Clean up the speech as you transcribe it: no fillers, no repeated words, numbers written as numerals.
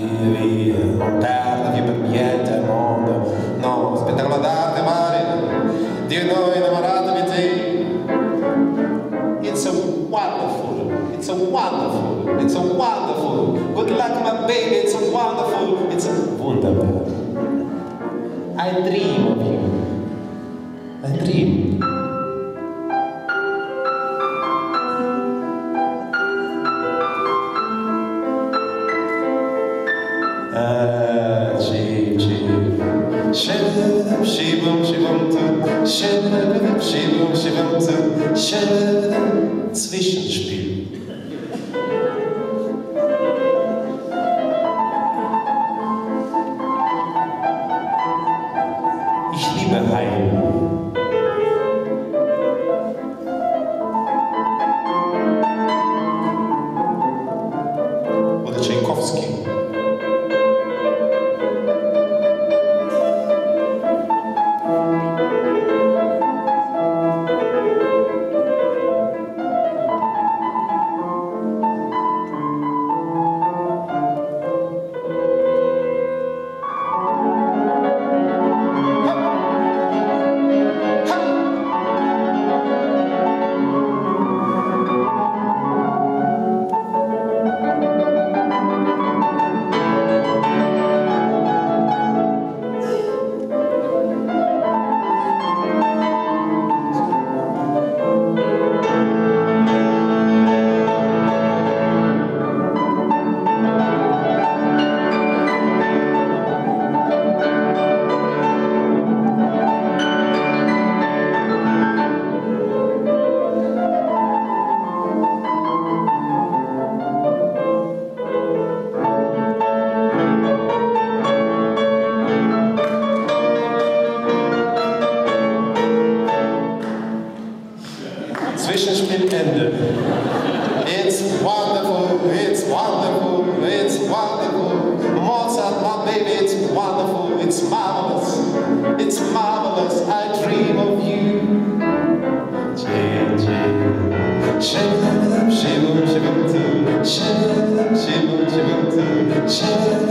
via, non tarda via per niente al mondo, no, spettacolo d'arte mare, di noi innamorato di te. It's a wonderful, it's a wonderful, it's a wonderful, good luck my baby, it's a wonderful, it's a wunderbar. I dream of you, I dream. Zwischenspiel. Ich liebe Heim. Oder Tchaikovsky. Zwischenspielende. It's wonderful, it's wonderful, it's wonderful. Mozart, my baby, it's wonderful, it's marvelous, it's marvelous. I dream of you. Shibum, shibum, shibum, shibum, shibum, shibum, shibum,